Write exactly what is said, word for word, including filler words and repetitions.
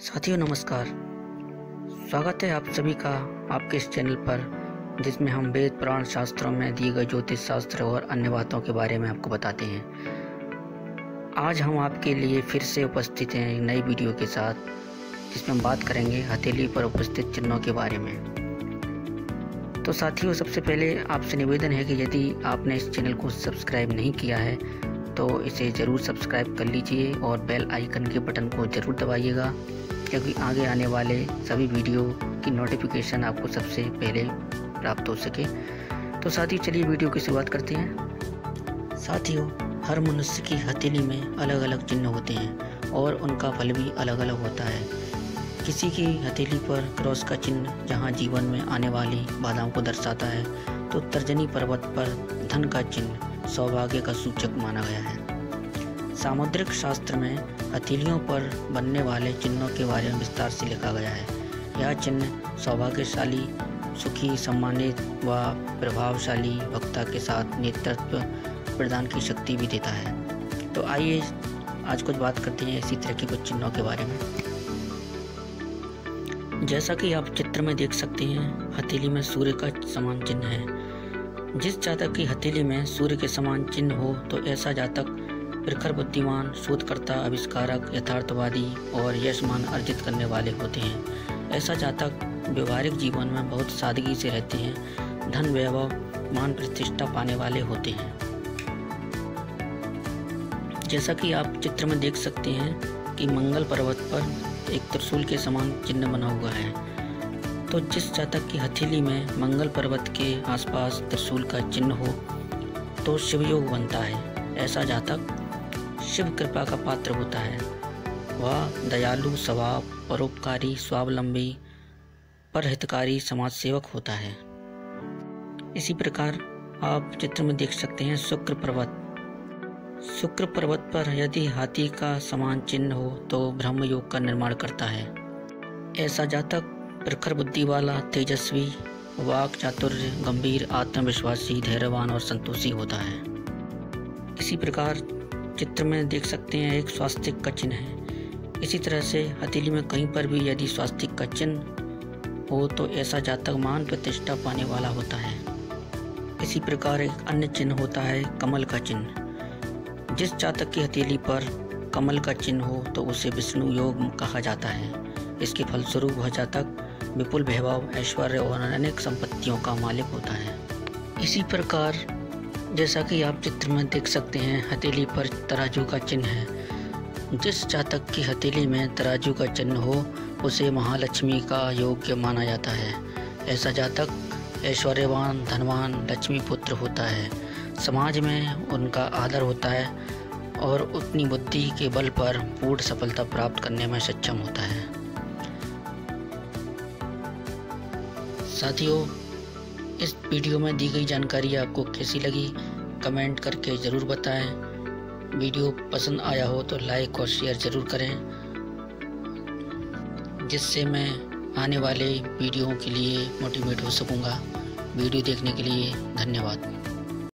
साथियों नमस्कार। स्वागत है आप सभी का आपके इस चैनल पर, जिसमें हम वेद पुराण शास्त्रों में दिए गए ज्योतिष शास्त्र और अन्य बातों के बारे में आपको बताते हैं। आज हम आपके लिए फिर से उपस्थित हैं एक नई वीडियो के साथ, जिसमें हम बात करेंगे हथेली पर उपस्थित चिन्हों के बारे में। तो साथियों, सबसे पहले आपसे निवेदन है कि यदि आपने इस चैनल को सब्सक्राइब नहीं किया है तो इसे ज़रूर सब्सक्राइब कर लीजिए और बेल आइकन के बटन को ज़रूर दबाइएगा, क्योंकि आगे आने वाले सभी वीडियो की नोटिफिकेशन आपको सबसे पहले प्राप्त हो सके। तो साथियों, चलिए वीडियो की शुरुआत करते हैं। साथियों, हर मनुष्य की हथेली में अलग अलग चिन्ह होते हैं और उनका फल भी अलग अलग होता है। किसी की हथेली पर क्रॉस का चिन्ह जहां जीवन में आने वाली बाधाओं को दर्शाता है, तो तर्जनी पर्वत पर धन का चिन्ह सौभाग्य का सूचक माना गया है। सामुद्रिक शास्त्र में हथेलियों पर बनने वाले चिन्हों के बारे में विस्तार से लिखा गया है। यह चिन्ह सौभाग्यशाली, सुखी, सम्मानित व प्रभावशाली वक्ता के साथ नेतृत्व प्रदान की शक्ति भी देता है। तो आइए आज कुछ बात करते हैं इसी तरह के कुछ चिन्हों के बारे में। जैसा कि आप चित्र में देख सकते हैं, हथेली में सूर्य का समान चिन्ह है। जिस जातक की हथेली में सूर्य के समान चिन्ह हो तो ऐसा जातक प्रखर बुद्धिमान, शोधकर्ता, आविष्कारक, यथार्थवादी और यशमान अर्जित करने वाले होते हैं। ऐसा जातक व्यवहारिक जीवन में बहुत सादगी से रहते हैं, धन, वैभव, मान प्रतिष्ठा पाने वाले होते हैं। जैसा कि आप चित्र में देख सकते हैं कि मंगल पर्वत पर एक त्रिशूल के समान चिन्ह बना हुआ है। तो जिस जातक की हथेली में मंगल पर्वत के आसपास त्रिशूल का चिन्ह हो तो शिव योग बनता है। ऐसा जातक शिव कृपा का पात्र होता है। वह दयालु स्वभाव, परोपकारी, स्वावलंबी, परहितकारी समाज सेवक होता है। इसी प्रकार आप चित्र में देख सकते हैं शुक्र पर्वत। शुक्र पर्वत पर यदि हाथी का समान चिन्ह हो तो ब्रह्म योग का निर्माण करता है। ऐसा जातक प्रखर बुद्धि वाला, तेजस्वी, वाक चातुर्य, गंभीर, आत्मविश्वासी, धैर्यवान और संतोषी होता है। इसी प्रकार चित्र में देख सकते हैं एक स्वास्तिक का चिन्ह है। इसी तरह से हथेली में कहीं पर भी यदि स्वास्तिक का चिन्ह हो तो ऐसा जातक मान प्रतिष्ठा पाने वाला होता है। इसी प्रकार एक अन्य चिन्ह होता है कमल का चिन्ह। जिस जातक की हथेली पर कमल का चिन्ह हो तो उसे विष्णु योग कहा जाता है। इसके फलस्वरूप वह जातक विपुल वैभव, ऐश्वर्य और अनेक संपत्तियों का मालिक होता है। इसी प्रकार जैसा कि आप चित्र में देख सकते हैं, हथेली पर तराजू का चिन्ह है। जिस जातक की हथेली में तराजू का चिन्ह हो उसे महालक्ष्मी का योग्य माना जाता है। ऐसा जातक ऐश्वर्यवान, धनवान, लक्ष्मी पुत्र होता है। समाज में उनका आदर होता है और अपनी बुद्धि के बल पर पूर्ण सफलता प्राप्त करने में सक्षम होता है। साथियों, इस वीडियो में दी गई जानकारी आपको कैसी लगी कमेंट करके ज़रूर बताएं। वीडियो पसंद आया हो तो लाइक और शेयर ज़रूर करें, जिससे मैं आने वाले वीडियो के लिए मोटिवेट हो सकूँगा। वीडियो देखने के लिए धन्यवाद।